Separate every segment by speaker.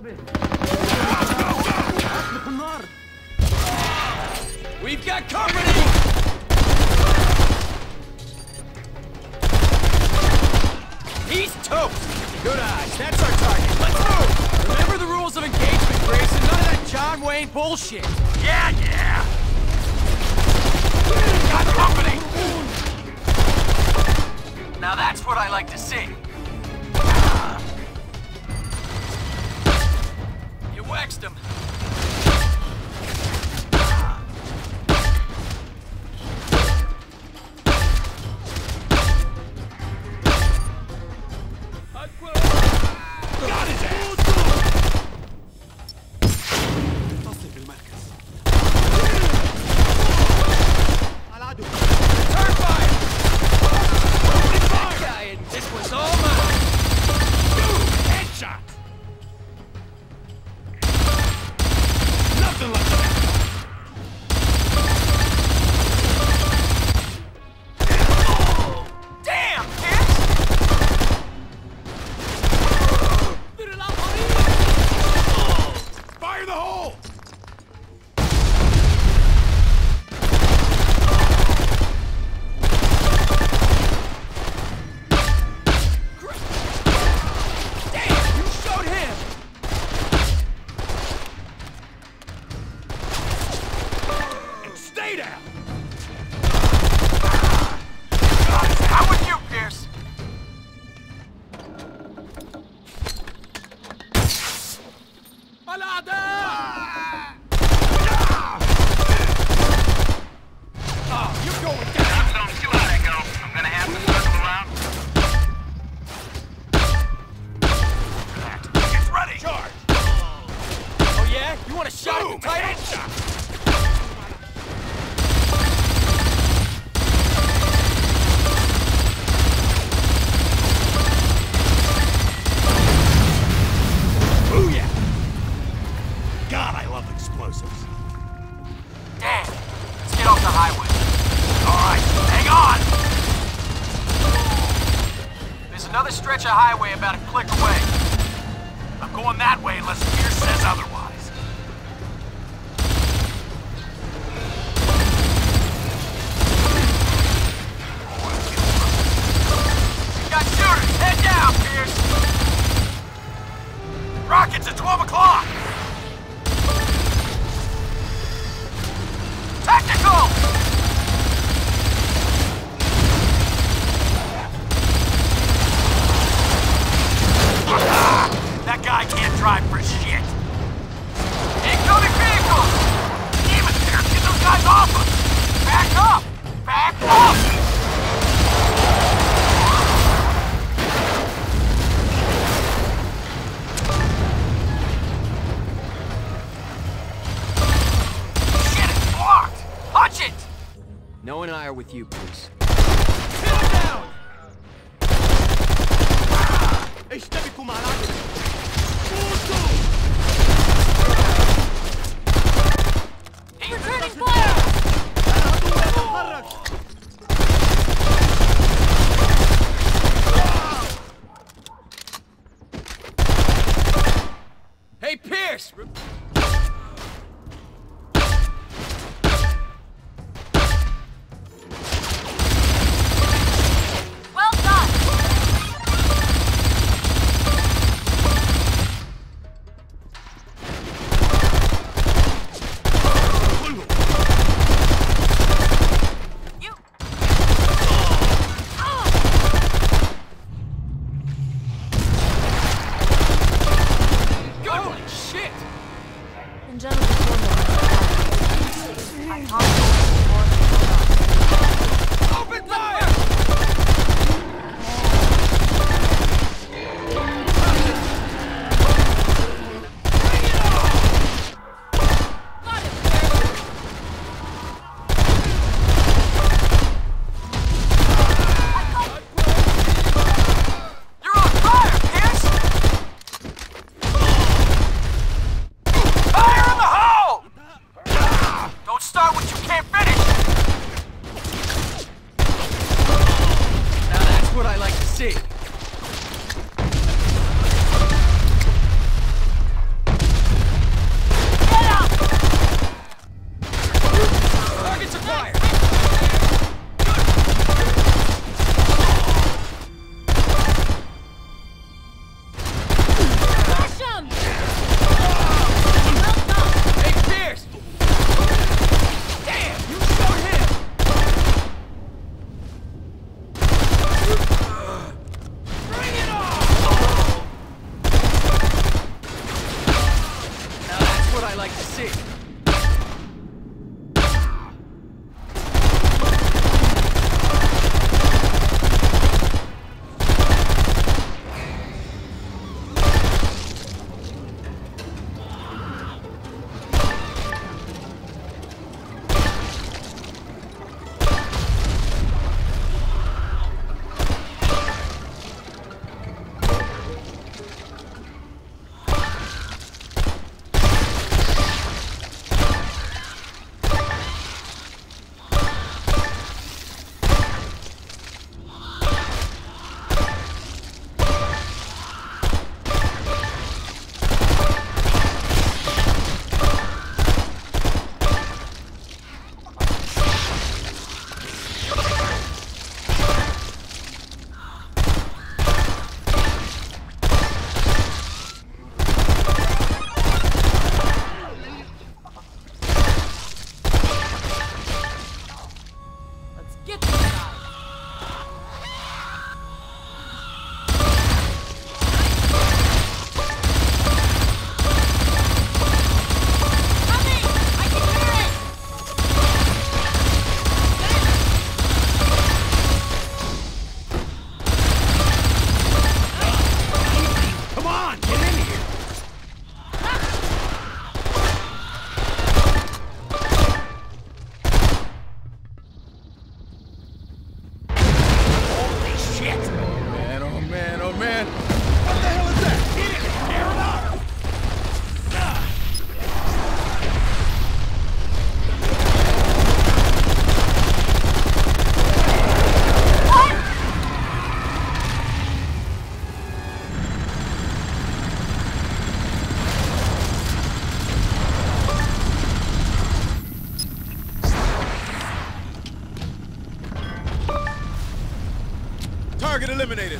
Speaker 1: We've got company! He's toast! Good eyes, that's our target. Let's move! Remember the rules of engagement, Grayson. None of that John Wayne bullshit. Yeah! Got company! Now that's what I like to see. You waxed him.
Speaker 2: Got his ass!
Speaker 1: Turn fire! This was all mine!
Speaker 2: Dude, headshot! Nothing like that!
Speaker 1: Damn, Pierce!
Speaker 2: Fire the hole!
Speaker 1: Damn, you showed him!
Speaker 2: And stay down!
Speaker 1: How with you, Pierce?
Speaker 2: Oh, you're going down!
Speaker 3: Don't you let it go. I'm gonna have to circle around.
Speaker 2: Get ready! Charge!
Speaker 1: Oh yeah? You want a shot
Speaker 2: Boom!
Speaker 1: at the title?
Speaker 2: Headshot! Booyah! God, I love explosives.
Speaker 1: Damn. Let's get off the highway.
Speaker 2: Alright, hang on!
Speaker 1: There's another stretch of highway about a click away.
Speaker 2: I'm going that way unless Pierce says otherwise.
Speaker 1: We got shooters! Head down, Pierce!
Speaker 2: Rockets at 12 o'clock!
Speaker 1: Tactical!
Speaker 2: That guy can't drive for shit!
Speaker 1: Incoming vehicles!
Speaker 2: Damn it, Pierce! Get those guys off us!
Speaker 1: Back up! Back up!
Speaker 2: Shit, it's blocked!
Speaker 1: Punch it! Noah and I are with you, Pierce.
Speaker 2: Pin him down!
Speaker 1: Returning fire! Hey, Pierce!
Speaker 4: Well done! You...
Speaker 1: Good one! Shit!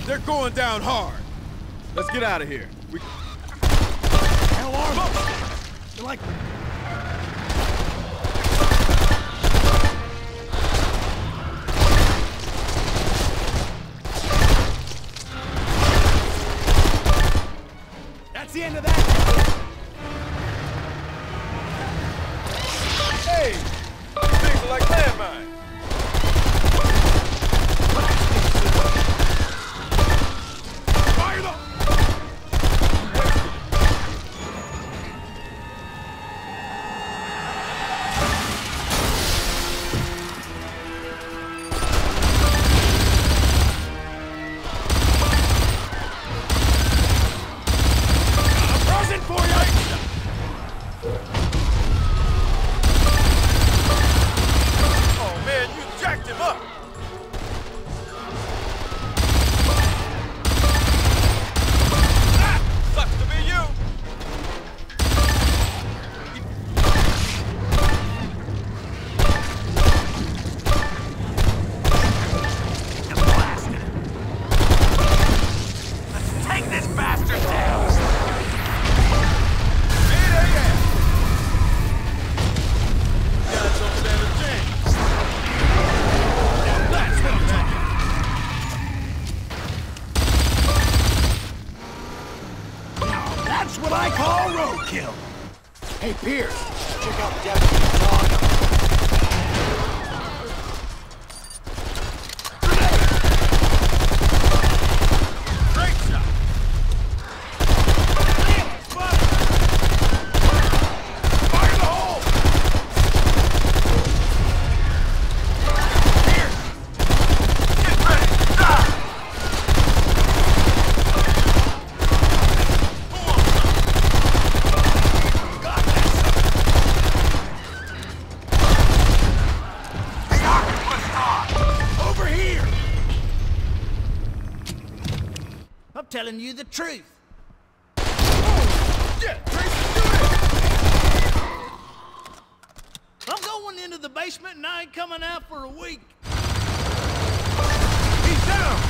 Speaker 1: They're going down hard. Let's get out of here.
Speaker 5: Hell are they? They're like... That's the end of that.
Speaker 1: Hey! Things are like landmines. Fire them!
Speaker 5: That's what I call roadkill. Hey, Pierce, check out the depth of the dog.
Speaker 1: Great shot! Fire the hole! Here! Get ready! Stop!
Speaker 5: I'm telling you the truth.
Speaker 1: Yeah, Tracy, do it!
Speaker 5: I'm going into the basement and I ain't coming out for a week.
Speaker 1: He's down!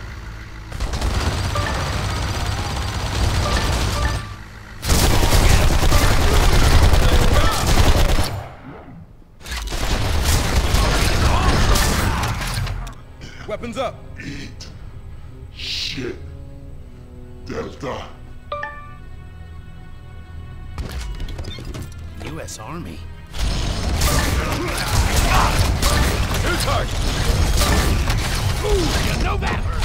Speaker 1: Weapons up!
Speaker 6: Shit. Delta.
Speaker 5: U.S. Army.
Speaker 1: New target!
Speaker 5: Ooh, you know that hurt.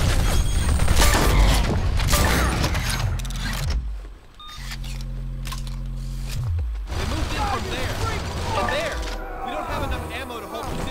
Speaker 1: They moved in from there. And there. We don't have enough ammo to hold position.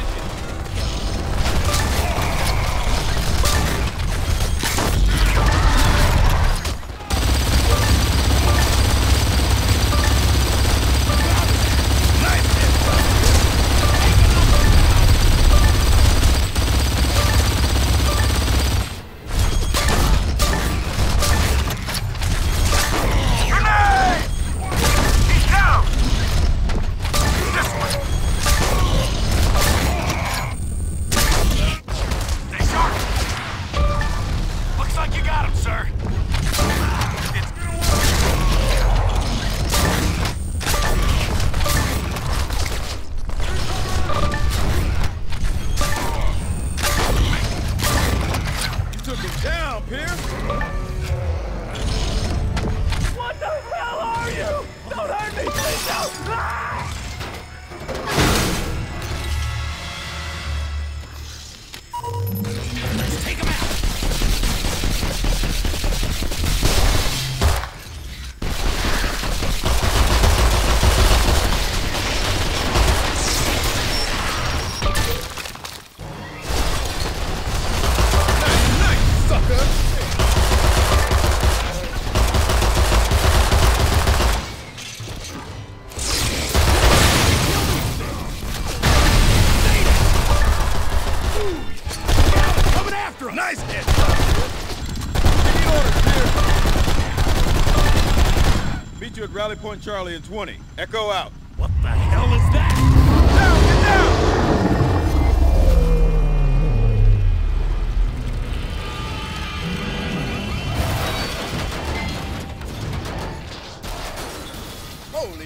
Speaker 1: Down, Pierce!
Speaker 5: What the hell are you? Don't hurt me, please don't! Ah! Let's take him out!
Speaker 1: Nice, sucker!
Speaker 5: Nice hit!
Speaker 1: Any orders, Pierce? Meet you at Rally Point Charlie in 20. Echo out.
Speaker 5: What the hell is that?
Speaker 1: Down, get down!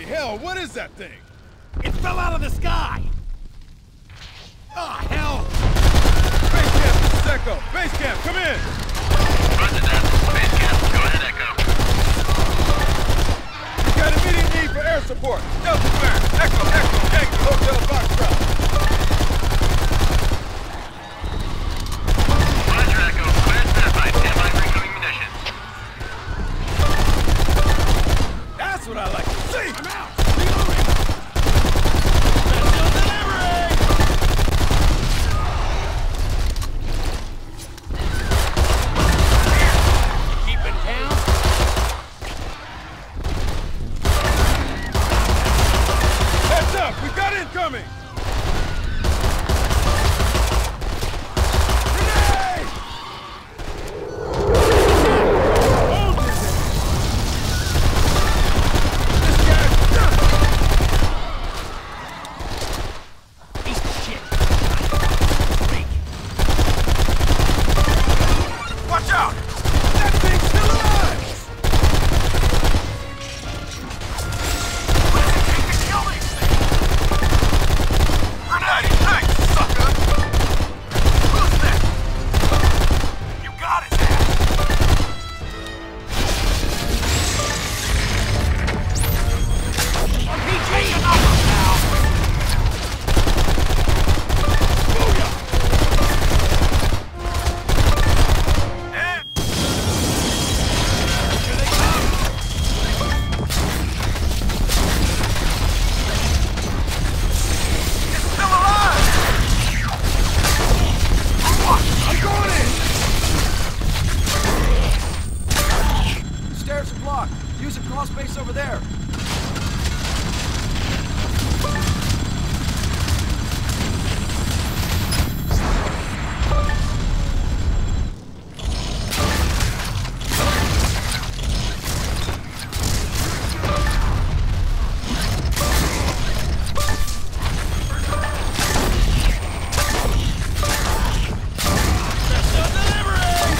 Speaker 7: hell, what is that thing?
Speaker 2: It fell out of the sky! Ah, hell!
Speaker 7: Base camp, this is Echo. Base camp, come in!
Speaker 3: Roger that. Base camp. Go ahead, Echo.
Speaker 7: We got immediate need for air support. Delta Clear. Echo, Yankee, Hotel Foxtrot.
Speaker 3: Roger, Echo. Clear certified. Stand by for incoming munitions.
Speaker 7: That's what I like to see!
Speaker 2: I'm out! Reloading!
Speaker 1: Special delivery! Keeping count?
Speaker 7: Heads up, we got incoming! Grenade! This guy's done!
Speaker 1: Piece of shit.
Speaker 7: Watch out! That thing's still alive!
Speaker 2: What does it take to kill these things?
Speaker 7: Grenade! Nice, sucker!
Speaker 2: Who's that? You got his ass! RPG! Enough, pal!
Speaker 7: Booyah!
Speaker 2: And
Speaker 1: Here they come!
Speaker 2: it's still alive! For what?
Speaker 7: I'm going in!
Speaker 1: Stairs are blocked. Use a crawl space over there. Special delivery!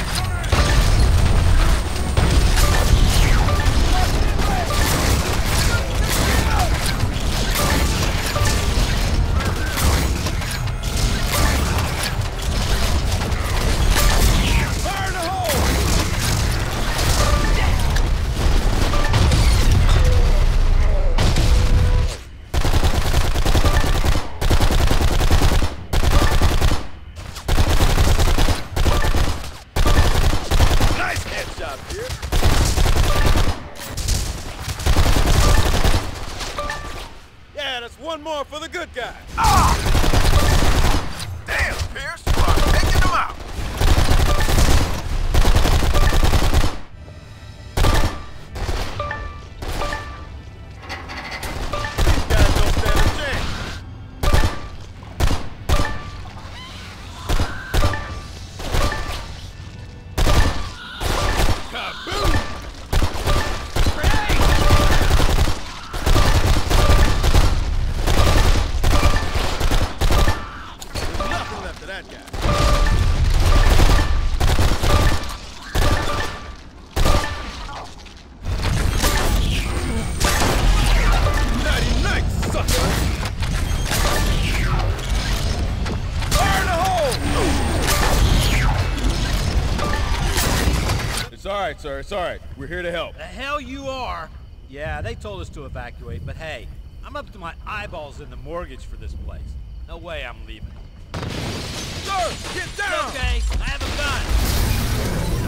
Speaker 7: Fire in the hole! Nice headshot, Pierce! Yeah, that's one more for the good guy.
Speaker 2: Damn, Pierce, you are taking them out!
Speaker 7: These guys don't stand a chance. Kaboom! There's nothing left of that guy. Nighty night, sucker! Fire in the hole! It's all right, sir. It's all right. We're here to help.
Speaker 1: The hell you are! Yeah, they told us to evacuate, but hey, I'm up to my eyeballs in the mortgage for this place. No way I'm leaving.
Speaker 7: Sir, get down!
Speaker 1: Okay, I have a gun.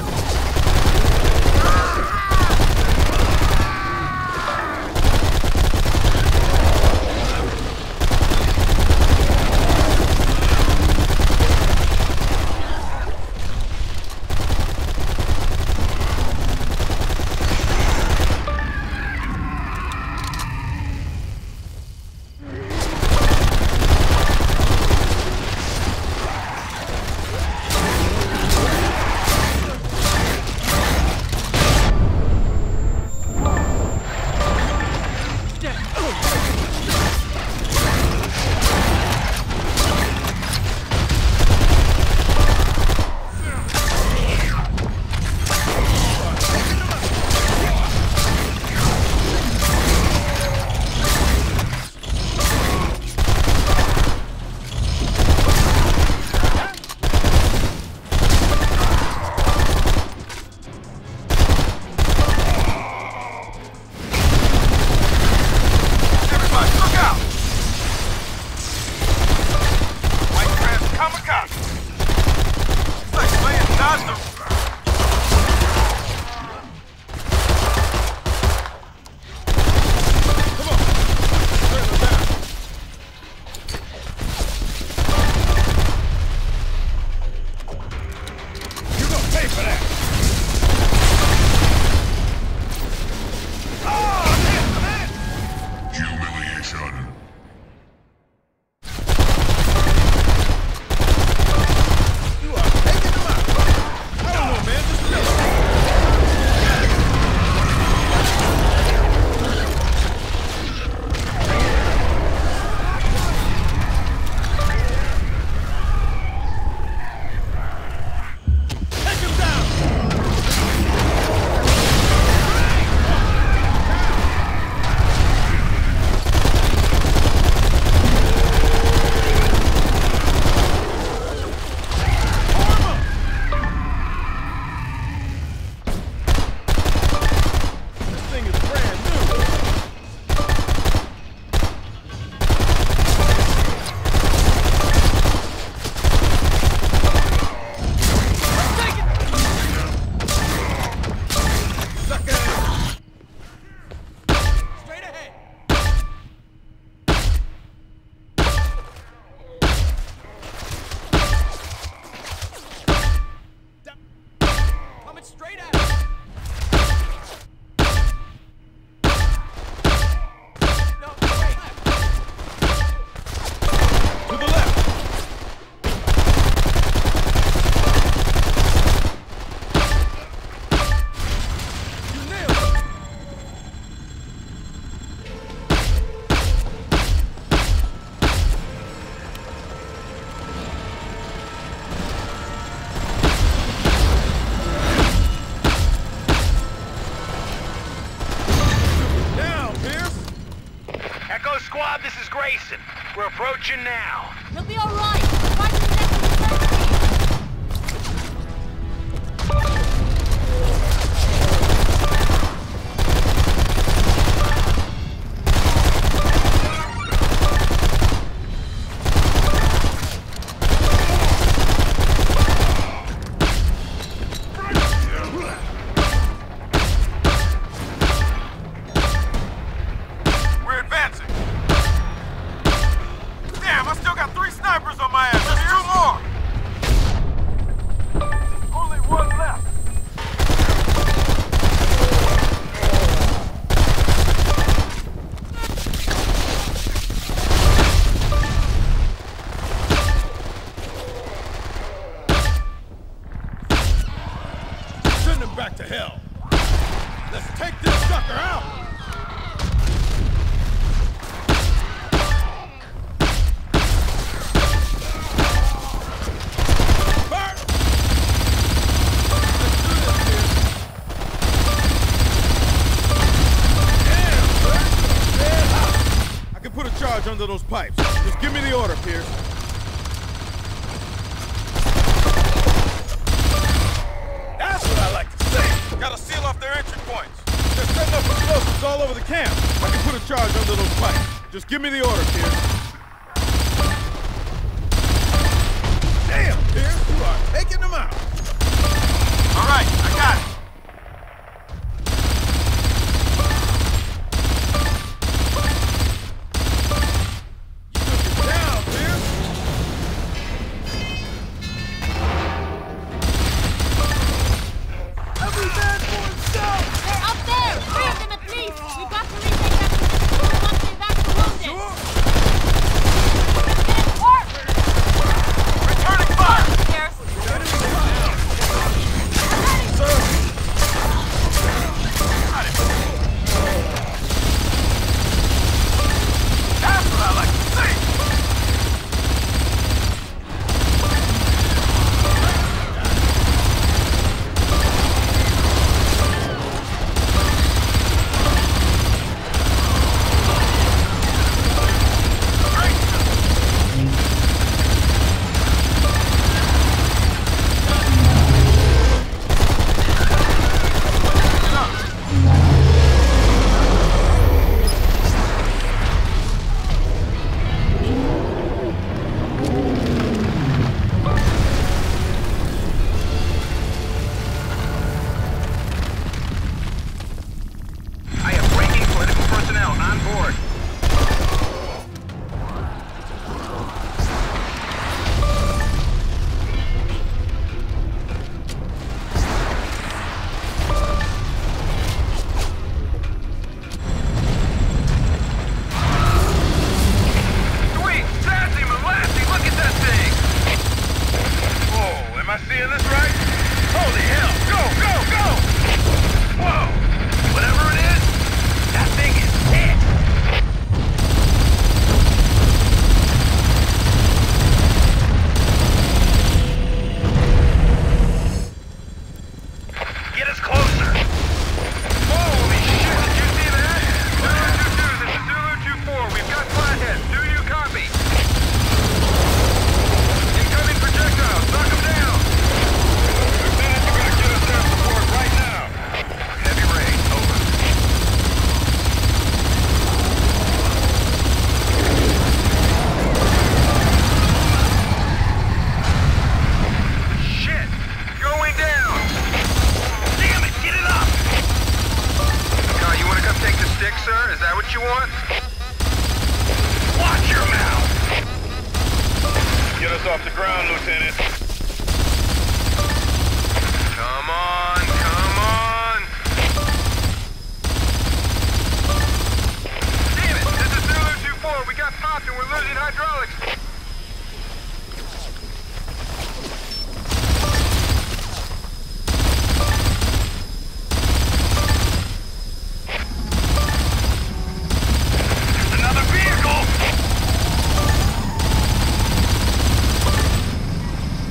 Speaker 3: Listen, we're approaching now.
Speaker 4: You'll be all right. Right to the next research
Speaker 2: back to hell. Let's take this sucker out! Burn! I can put a charge under those pipes. Just give me the order, Pierce. Gotta seal off their entry points. They're setting up explosives all over the camp. I can put a charge under those pipes. Just give me the order, Pierce. Damn, Pierce, you are taking them out. All right, I got it. You took it down, Pierce. Every man for himself!
Speaker 4: They're up there! 3 of them at least! We've got to retake that position once they back the wounded!
Speaker 2: Sure.
Speaker 4: Let's get it work!
Speaker 3: Returning fire!
Speaker 4: Pierce!
Speaker 2: Sir!
Speaker 3: That's what I like to see! I am breaking political personnel on board. Sweet, sassy, molasses, look at that thing! Whoa, am I seeing this right? Holy hell, go, go, go! Whoa, whatever it is, that thing is dead! Get us closer! Holy shit, did you see that? Zulu 2-2, this is Zulu 2-4, we've got flatheads, do you copy? Incoming projectiles, knock them down! Lieutenant, you're gonna get us down support right now! Heavy rain, over. Shit! Going down! Damn it, get it up! You wanna come take the stick, sir? Is that what you want? Watch your mouth! Get us off the ground, Lieutenant. Come on, come on! Damn it, this is Zulu 2-4. We got popped and we're losing hydraulics. Another vehicle!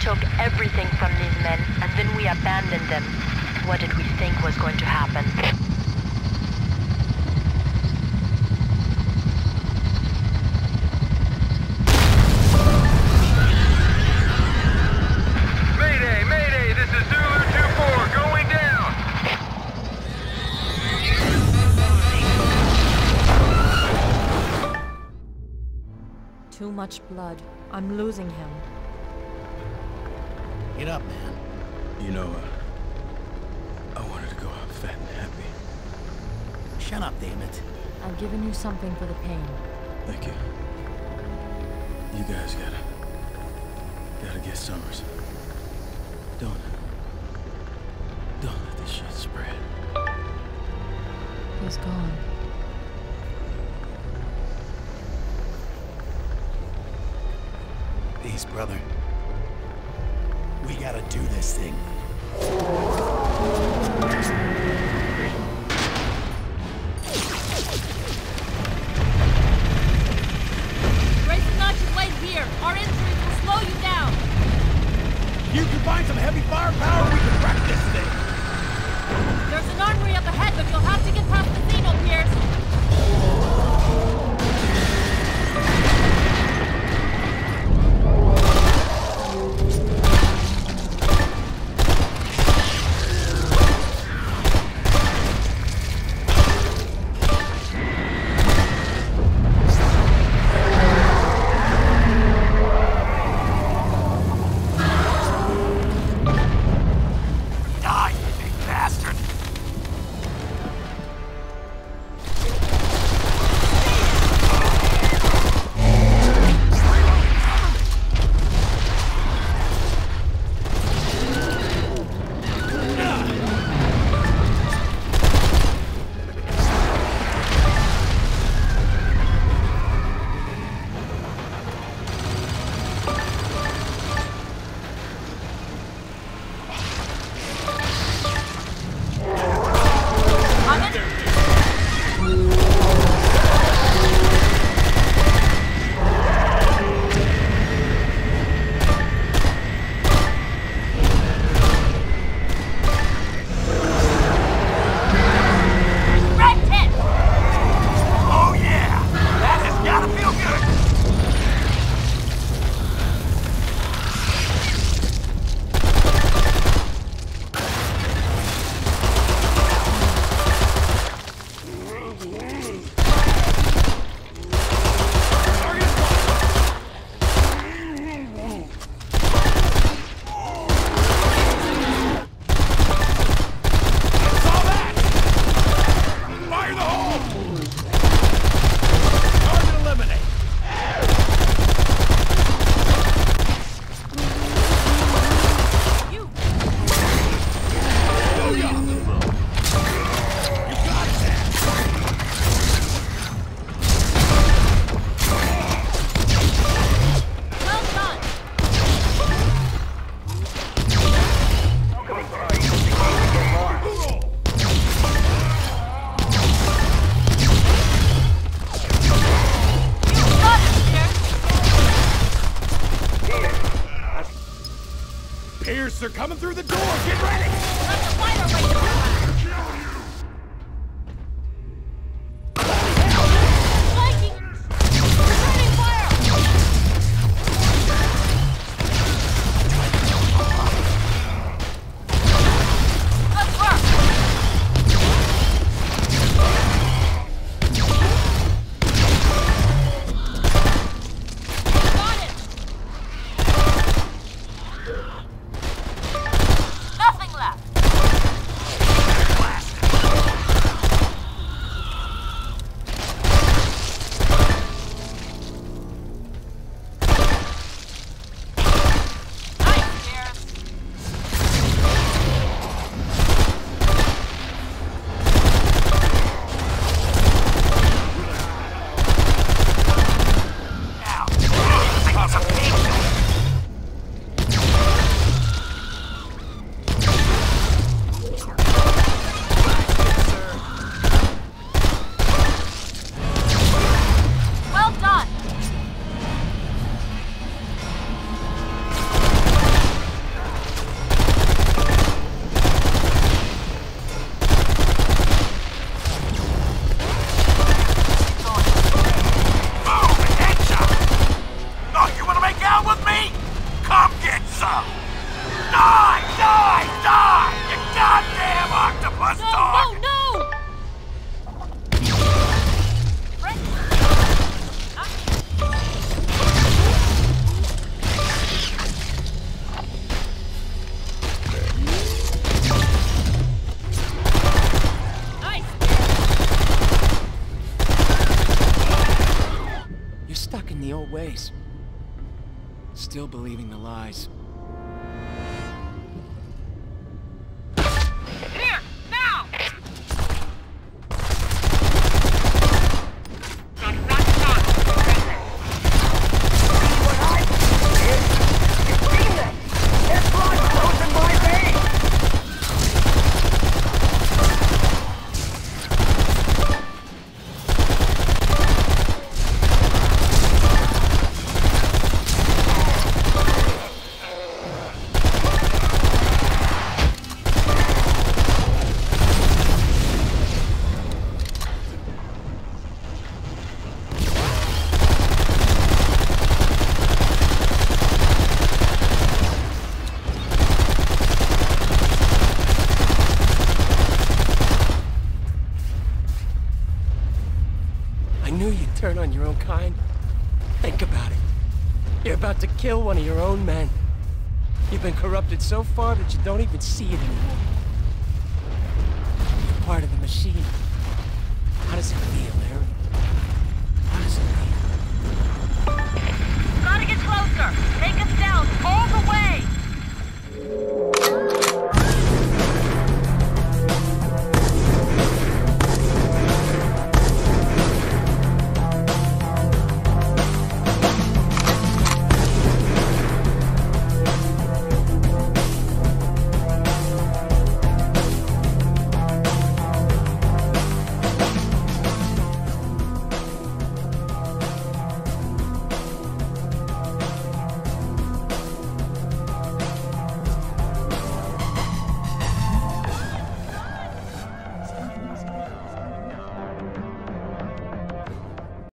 Speaker 8: took everything from these men, and then we abandoned them. What did we think was going to happen?
Speaker 3: Mayday! Mayday! This is Zulu 2-4, going down!
Speaker 9: Too much blood. I'm losing him.
Speaker 1: Get up, man.
Speaker 2: You know, I wanted to go out fat and happy.
Speaker 1: Shut up, damn it.
Speaker 9: I've given you something for the pain.
Speaker 2: Thank you. You guys gotta get Summers. Don't let this shit spread.
Speaker 9: He's gone.
Speaker 1: Peace, brother. We gotta do this thing.
Speaker 4: Grayson, not your way here. Our injuries will slow you down.
Speaker 1: You can find some heavy firepower, we can wreck this thing.
Speaker 4: There's an armory up ahead, but you'll have to get past the Xeno, Pierce.
Speaker 1: Pierce, they're coming through the door! Get ready!
Speaker 4: Let the fighter wait to flanking! Returning fire! Let's work! Got it! Nothing left!
Speaker 3: tomorrow! Die! Die! Die! You goddamn octopus dog!
Speaker 4: No!
Speaker 1: You're stuck in the old ways. Still believing the lies.
Speaker 3: Here! Now! Got one shot. What I see is demons! There's blood flows in my veins!
Speaker 1: I knew you'd turn on your own kind. Think about it. You're about to kill one of your own men. You've been corrupted so far that you don't even see it anymore. You're part of the machine. How does it feel, Aeran? How does it feel?
Speaker 8: Gotta get closer. Take us down all the way.